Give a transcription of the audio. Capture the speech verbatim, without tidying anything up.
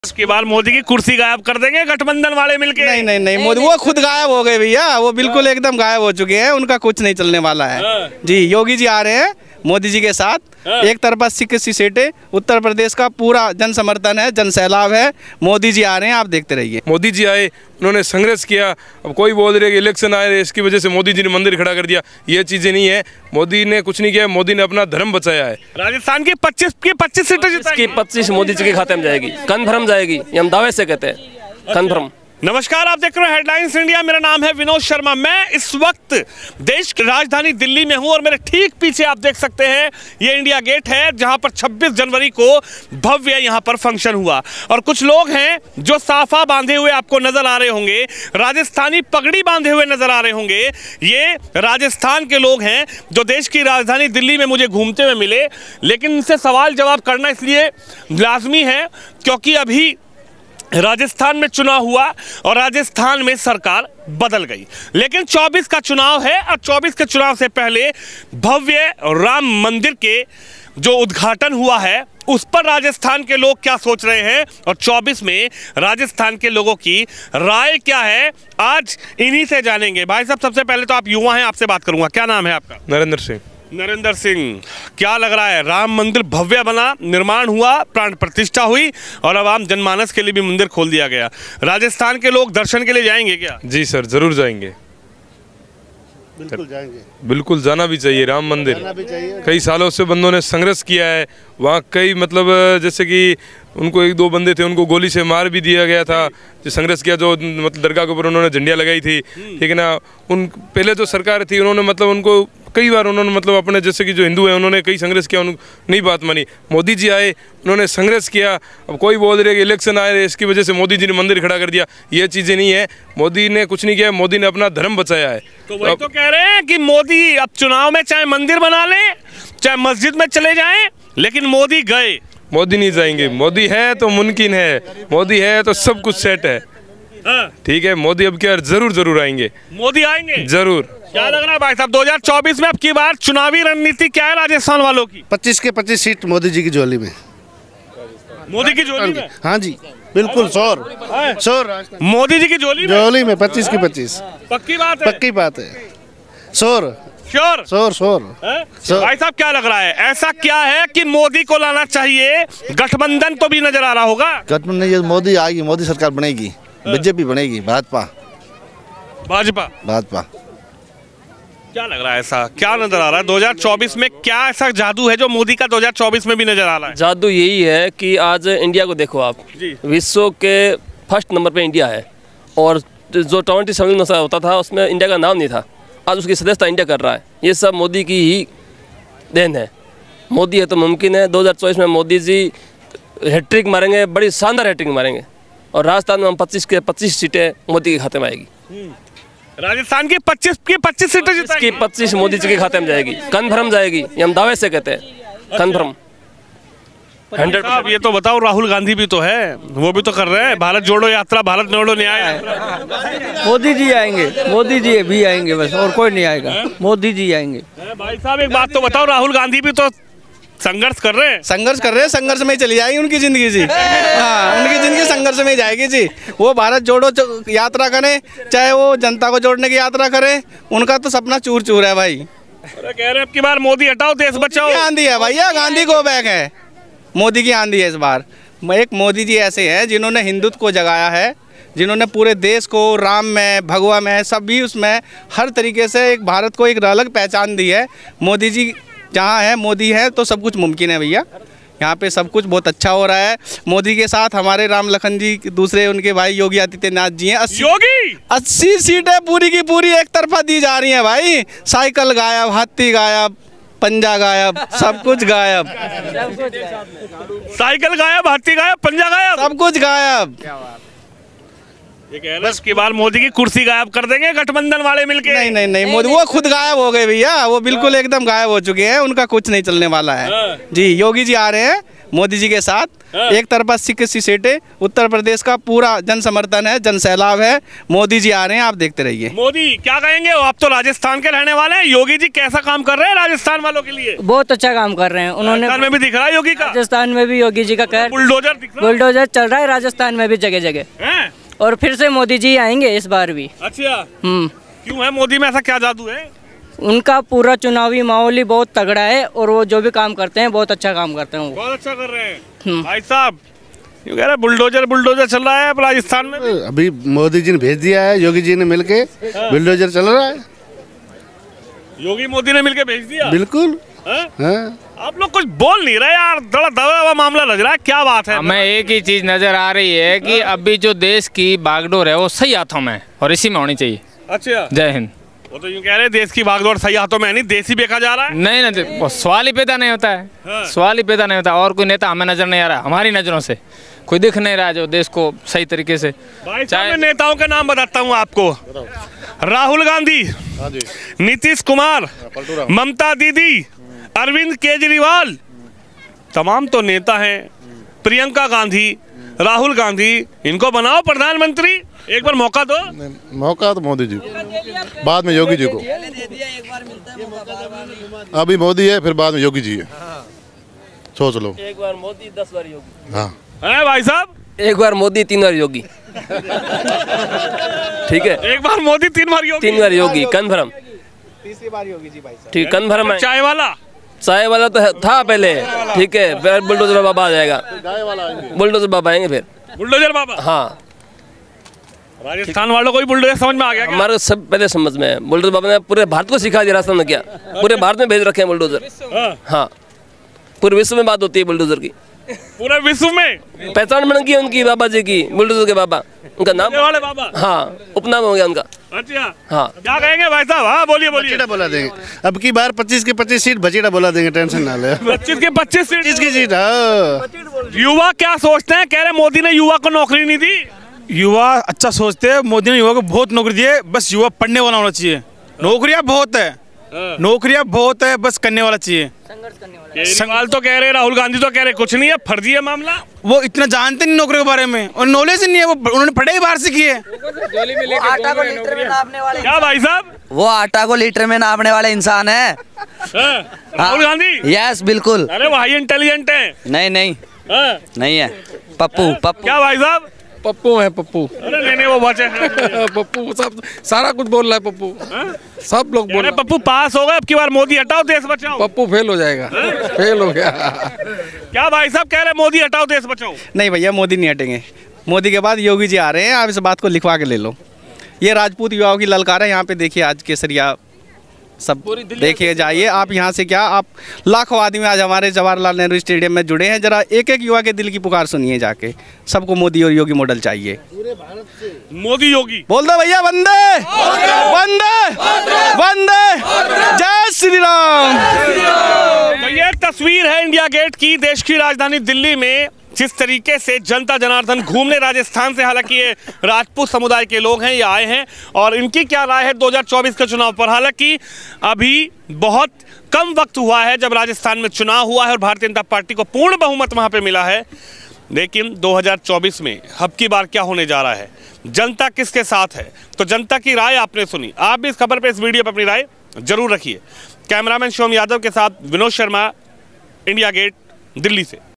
उसके बाद मोदी की कुर्सी गायब कर देंगे गठबंधन वाले मिलके। नहीं नहीं नहीं मोदी वो खुद गायब हो गए भैया, वो बिल्कुल एकदम गायब हो चुके हैं, उनका कुछ नहीं चलने वाला है जी। योगी जी आ रहे हैं मोदी जी के साथ, एक तरफा इक्कीस सीटें, उत्तर प्रदेश का पूरा जन समर्थन है, जन सैलाब है, मोदी जी आ रहे हैं, आप देखते रहिए। मोदी जी आए, उन्होंने संघर्ष किया। अब कोई बोल रहे कि इलेक्शन आए इसकी वजह से मोदी जी ने मंदिर खड़ा कर दिया, ये चीजें नहीं है। मोदी ने कुछ नहीं किया, मोदी ने अपना धर्म बचाया है। राजस्थान की पच्चीस की पच्चीस सीटें जिसकी पच्चीस मोदी जी के खाते में जाएगी, कन्फर्म जाएगी, ये हम दावे से कहते हैं, कन्फर्म। नमस्कार, आप देख रहे हैं हेडलाइंस इंडिया। मेरा नाम है विनोद शर्मा। मैं इस वक्त देश की राजधानी दिल्ली में हूं और मेरे ठीक पीछे आप देख सकते हैं ये इंडिया गेट है, जहां पर छब्बीस जनवरी को भव्य यहां पर फंक्शन हुआ। और कुछ लोग हैं जो साफा बांधे हुए आपको नजर आ रहे होंगे, राजस्थानी पगड़ी बांधे हुए नजर आ रहे होंगे। ये राजस्थान के लोग हैं जो देश की राजधानी दिल्ली में मुझे घूमते हुए मिले, लेकिन इनसे सवाल जवाब करना इसलिए लाजमी है क्योंकि अभी राजस्थान में चुनाव हुआ और राजस्थान में सरकार बदल गई, लेकिन चौबीस का चुनाव है और चौबीस के चुनाव से पहले भव्य राम मंदिर के जो उद्घाटन हुआ है उस पर राजस्थान के लोग क्या सोच रहे हैं और चौबीस में राजस्थान के लोगों की राय क्या है, आज इन्हीं से जानेंगे। भाई साहब, सबसे पहले तो आप युवा हैं, आपसे बात करूंगा, क्या नाम है आपका? नरेंद्र सिंह। नरेंद्र सिंह, क्या लग रहा है, राम मंदिर भव्य बना, निर्माण हुआ, प्राण प्रतिष्ठा हुई और अब आम जनमानस के लिए भी मंदिर खोल दिया गया, राजस्थान के लोग दर्शन के लिए जाएंगे क्या? जी सर, जरूर जाएंगे, बिल्कुल जाएंगे, बिल्कुल जाना भी चाहिए। राम मंदिर कई सालों से बंदों ने संघर्ष किया है, वहाँ कई मतलब जैसे कि उनको एक दो बंदे थे उनको गोली से मार भी दिया गया था, जो संघर्ष किया, जो मतलब दरगाह के ऊपर उन्होंने झंडियाँ लगाई थी, ठीक है ना। उन पहले जो सरकार थी उन्होंने मतलब उनको कई बार उन्होंने मतलब अपने जैसे कि जो हिंदू हैं उन्होंने कई संघर्ष किया, उनको नहीं बात मानी। मोदी जी आए, उन्होंने संघर्ष किया। अब कोई बोल रहे कि इलेक्शन आए इसकी वजह से मोदी जी ने मंदिर खड़ा कर दिया, ये चीज़ें नहीं है। मोदी ने कुछ नहीं किया, मोदी ने अपना धर्म बचाया है। तो वही तो कह रहे हैं कि मोदी अब चुनाव में चाहे मंदिर बना लें, चाहे मस्जिद में चले जाएं, लेकिन मोदी गए। मोदी नहीं जाएंगे, मोदी है तो मुमकिन है, मोदी है तो सब कुछ सेट है, ठीक है। मोदी अब क्या जरूर जरूर आएंगे, मोदी आएंगे जरूर। क्या लग रहा है भाई साहब, दो हज़ार चौबीस में अब की बार चुनावी रणनीति क्या है राजस्थान वालों की? पच्चीस के पच्चीस सीट मोदी जी की झोली में। मोदी की झोली में? हाँ जी, बिल्कुल शोर शोर मोदी जी की झोली में, झोली में पच्चीस की पच्चीस। पक्की बात है, पक्की बात है, शोर श्योर शोर शोर। भाई साहब, क्या लग रहा है, ऐसा क्या है कि मोदी को लाना चाहिए? गठबंधन तो भी नजर आ रहा होगा। गठबंधन ये मोदी आएगी, मोदी सरकार बनेगी, बीजेपी बनेगी, भाजपा भाजपा भाजपा। क्या लग रहा है, ऐसा क्या नजर आ रहा है दो हज़ार चौबीस में? क्या ऐसा जादू है जो मोदी का दो हज़ार चौबीस में भी नजर आ रहा है? जादू यही है कि आज इंडिया को देखो आप, विश्व के फर्स्ट नंबर पे इंडिया है और जो ट्वेंटी सेवन में होता था उसमें इंडिया का नाम नहीं था, आज उसकी सदस्यता इंडिया कर रहा है। ये सब मोदी की ही देन है, मोदी है तो मुमकिन है। दो हज़ार चौबीस में मोदी जी हैट्रिक मारेंगे, बड़ी शानदार हैट्रिक मारेंगे और राजस्थान में हम पच्चीस के पच्चीस सीटें मोदी के खाते में आएगी। राजस्थान की पच्चीस की पच्चीस सीटें जिसकी पच्चीस मोदी जी के खाते में जाएगी, कन्फर्म जाएगी, ये हम दावे से कहते हैं, कन्फर्म हंड्रेड। अब ये तो बताओ, राहुल गांधी भी तो है, वो भी तो कर रहे हैं भारत जोड़ो यात्रा, भारत जोड़ो न्याय। मोदी जी आएंगे, मोदी जी भी आएंगे बस, और कोई नहीं आएगा, मोदी जी आएंगे। भाई साहब, एक बात तो बताओ, राहुल गांधी भी तो संघर्ष कर रहे हैं। संघर्ष कर रहे हैं, संघर्ष में ही चली जाएगी उनकी जिंदगी जी। हाँ, उनकी जिंदगी संघर्ष में ही जाएगी जी। वो भारत जोड़ो यात्रा करें, चाहे वो जनता को जोड़ने की यात्रा करें, उनका तो सपना चूर चूर है भाई। अरे कह रहे हैं अब की बार मोदी हटाओ, देश बचाओ। आंधी है भैया, गांधी को बैक है, मोदी की आंधी है इस बार। एक मोदी जी ऐसे हैं जिन्होंने हिंदुत्व को जगाया है, जिन्होंने पूरे देश को राम में, भगवा में, सभी उसमें हर तरीके से एक भारत को एक अलग पहचान दी है। मोदी जी जहाँ है, मोदी है तो सब कुछ मुमकिन है भैया। यहाँ पे सब कुछ बहुत अच्छा हो रहा है। मोदी के साथ हमारे राम लखन जी, दूसरे उनके भाई योगी आदित्यनाथ जी हैं। योगी अस्सी सीटें पूरी की पूरी एक तरफा दी जा रही हैं भाई। साइकिल गायब, हाथी गायब, पंजा गायब, सब कुछ गायब। साइकिल गायब, हाथी गायब, पंजा गायब, सब कुछ गायब। ये कह रहे हैं कि बार मोदी की कुर्सी गायब कर देंगे गठबंधन वाले मिलके। नहीं नहीं नहीं मोदी वो खुद गायब हो गए भैया, वो बिल्कुल एकदम गायब हो चुके हैं, उनका कुछ नहीं चलने वाला है जी। योगी जी आ रहे हैं मोदी जी के साथ। एक तरफा इक्कीस सीटें, उत्तर प्रदेश का पूरा जन समर्थन है, जन सैलाब है। मोदी जी आ रहे हैं, आप देखते रहिए। मोदी क्या कहेंगे? आप तो राजस्थान के रहने वाले हैं, योगी जी कैसा काम कर रहे हैं राजस्थान वालों के लिए? बहुत अच्छा काम कर रहे हैं उन्होंने। राजस्थान में भी दिख रहा है योगी का, राजस्थान में भी योगी जी का कहर, बुलडोजर दिख रहा है। बुलडोजर चल रहा है राजस्थान में भी जगह जगह, हैं? और फिर से मोदी जी आएंगे इस बार भी। अच्छा, हम्म क्यों है मोदी में ऐसा क्या जादू है? उनका पूरा चुनावी माहौल ही बहुत तगड़ा है और वो जो भी काम करते हैं बहुत अच्छा काम करते हैं वो। बहुत अच्छा कर रहे हैं भाई साहब। क्यों कह रहे हैं बुलडोजर बुलडोजर चल रहा है अब राजस्थान में भी? अभी मोदी जी ने भेज दिया है, योगी जी ने मिलके बुलडोजर चल रहा है। योगी मोदी ने मिलके भेज दिया? बिल्कुल। हाँ? हाँ। आप लोग कुछ बोल नहीं रहे यार, बड़ा दबा हुआ मामला लग रहा है, क्या बात है? हमें एक ही चीज नजर आ रही है कि अभी जो देश की बागडोर है वो सही हाथों में है और इसी में होनी चाहिए। अच्छा, जय हिंद। वो तो यूं कह रहे हैं देश की बागडोर सही हाथों में है, नहीं देश ही बेचा जा रहा है। नहीं नहीं, वो सवाल ही पैदा नहीं होता है। हाँ। सवाल ही पैदा नहीं होता। और कोई नेता हमें नजर नहीं आ रहा, हमारी नजरों से कोई दिख नहीं रहा जो देश को सही तरीके से। भाई साहब मैं नेताओं के नाम बताता हूँ आपको। राहुल गांधी, नीतीश कुमार, ममता दीदी, अरविंद केजरीवाल, तमाम तो नेता हैं। प्रियंका गांधी, राहुल गांधी, इनको बनाओ प्रधानमंत्री, एक बार मौका दो। मौका तो मोदी जी को, बाद में योगी जी को। अभी मोदी है, फिर बाद में योगी जी है। सोच लो। एक बार मोदी दस बार योगी। हाँ है भाई साहब? एक बार मोदी तीन बार योगी। ठीक है, एक बार मोदी तीन बार योगी, तीन बार योगी कन्फर्म। तीसरी बार योगी जी भाई साहब। ठीक, कन्फर्म है। चाय वाला चाय वाला तो है- था पहले, ठीक है, फिर बुलडोजर बाबा आ जाएगा। बुलडोजर बाबा आएंगे फिर। बुलडोजर बाबा। हाँ, राजस्थान वालों को भी बुलडोजर समझ में आ गया क्या? हमारे सब पहले समझ में है। बुलडोजर बाबा ने पूरे भारत को सिखा दिया राजस्थान में, क्या पूरे भारत में भेज रखे हैं बुलडोजर। हाँ। हाँ, पूरे विश्व में बात होती है बुलडोजर की। पूरे विश्व में पहचान बन गई उनकी बाबा जी की, बुलडोजर के बाबा, उनका नाम वाले बाबा। हाँ, उपनाम हो गया उनका। अच्छा, हाँ, क्या कहेंगे भाई साहब? हाँ बोलिए बोलिए। बचेड़ा बोला देंगे, अब की बार पच्चीस की पच्चीस सीट बचेड़ा बोला देंगे, टेंशन ना ले। पच्चीस के पच्चीस सीट पच्चीस की सीट। हाँ। युवा क्या सोचते हैं? कह रहे मोदी ने युवा को नौकरी नहीं दी। युवा अच्छा सोचते हैं, मोदी ने युवा को बहुत नौकरी दी है, बस युवा पढ़ने वाला होना चाहिए। नौकरियां बहुत है, नौकरियां बहुत है, बस करने वाला चाहिए। केजरीवाल तो कह रहे, राहुल गांधी तो कह रहे कुछ नहीं है, फर्जी है मामला। वो इतना जानते नहीं नौकरी के बारे में और नॉलेज नहीं है, वो उन्होंने पढ़ाई बाहर से की है। आटा को लीटर में नापने वाले, क्या भाई साहब? वो आटा को लीटर में नापने वाले इंसान है। हाँ, राहुल गांधी। यस बिल्कुल। अरे वो हाई इंटेलिजेंट है। नहीं नहीं हाँ। नहीं है, पप्पू पप्पू। क्या भाई साहब? पप्पू है पप्पू। अरे नहीं नहीं वो बचे हैं। पप्पू सब सारा कुछ बोल रहा है पप्पू। सब लोग अरे पप्पू पास हो गए, अब की बार मोदी हटाओ देश बचाओ। पप्पू फेल हो जाएगा, फेल हो गया। क्या भाई साहब कह रहे मोदी हटाओ देश बचाओ? नहीं भैया, मोदी नहीं हटेंगे। मोदी के बाद योगी जी आ रहे हैं, आप इस बात को लिखवा के ले लो। ये राजपूत युवाओं की ललकार है। यहाँ पे देखिए आज केसरिया सब देखिए जाइए आप यहाँ से। क्या आप लाखों आदमी आज हमारे जवाहरलाल नेहरू स्टेडियम में जुड़े हैं। जरा एक एक युवा के दिल की पुकार सुनिए जाके। सबको मोदी और योगी मॉडल चाहिए। मोदी योगी बोल दो भैया, वंदे वंदे वंदे, जय श्री राम। तो ये तस्वीर है इंडिया गेट की, देश की राजधानी दिल्ली में जिस तरीके से जनता जनार्दन घूमने राजस्थान से, हालांकि ये राजपूत समुदाय के लोग हैं, ये आए हैं और इनकी क्या राय है दो हज़ार चौबीस के चुनाव पर। हालांकि अभी बहुत कम वक्त हुआ है जब राजस्थान में चुनाव हुआ है और भारतीय जनता पार्टी को पूर्ण बहुमत वहां पे मिला है, लेकिन दो हज़ार चौबीस में अब की बार क्या होने जा रहा है, जनता किसके साथ है, तो जनता की राय आपने सुनी। आप भी इस खबर पर, इस वीडियो पर अपनी राय जरूर रखिए। कैमरामैन शिवम यादव के साथ विनोद शर्मा, इंडिया गेट, दिल्ली से।